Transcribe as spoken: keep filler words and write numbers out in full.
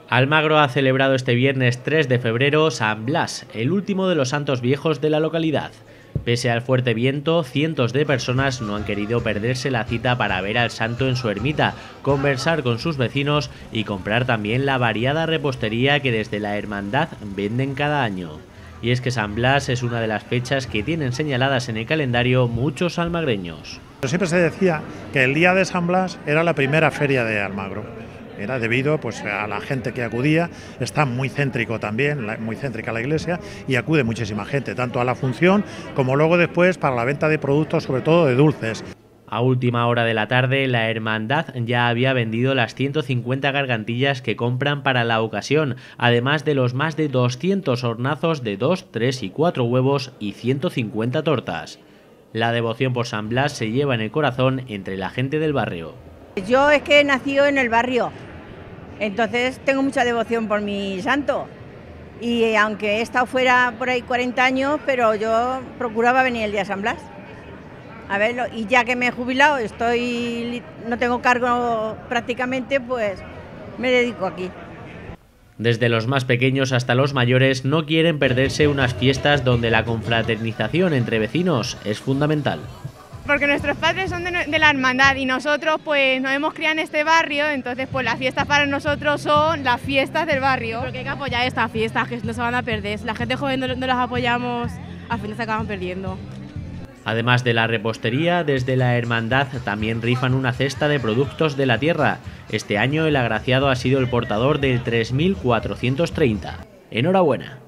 Almagro ha celebrado este viernes tres de febrero San Blas, el último de los santos viejos de la localidad. Pese al fuerte viento, cientos de personas no han querido perderse la cita para ver al santo en su ermita, conversar con sus vecinos y comprar también la variada repostería que desde la hermandad venden cada año. Y es que San Blas es una de las fechas que tienen señaladas en el calendario muchos almagreños. Siempre se decía que el día de San Blas era la primera feria de Almagro. Era debido pues, a la gente que acudía, está muy céntrico también, muy céntrica la iglesia, y acude muchísima gente, tanto a la función como luego después para la venta de productos, sobre todo de dulces. A última hora de la tarde, la hermandad ya había vendido las ciento cincuenta gargantillas que compran para la ocasión, además de los más de doscientos hornazos de dos, tres y cuatro huevos y ciento cincuenta tortas. La devoción por San Blas se lleva en el corazón entre la gente del barrio. Yo es que he nacido en el barrio, entonces tengo mucha devoción por mi santo. Y aunque he estado fuera por ahí cuarenta años, pero yo procuraba venir el día de San Blas a verlo. Y ya que me he jubilado, estoy, no tengo cargo prácticamente, pues me dedico aquí. Desde los más pequeños hasta los mayores no quieren perderse unas fiestas donde la confraternización entre vecinos es fundamental. Porque nuestros padres son de, de la hermandad y nosotros pues nos hemos criado en este barrio, entonces pues las fiestas para nosotros son las fiestas del barrio. Porque hay que apoyar estas fiestas que no se van a perder. Si la gente joven no, no las apoyamos, al final se acaban perdiendo. Además de la repostería, desde la hermandad también rifan una cesta de productos de la tierra. Este año el agraciado ha sido el portador del tres mil cuatrocientos treinta. ¡Enhorabuena!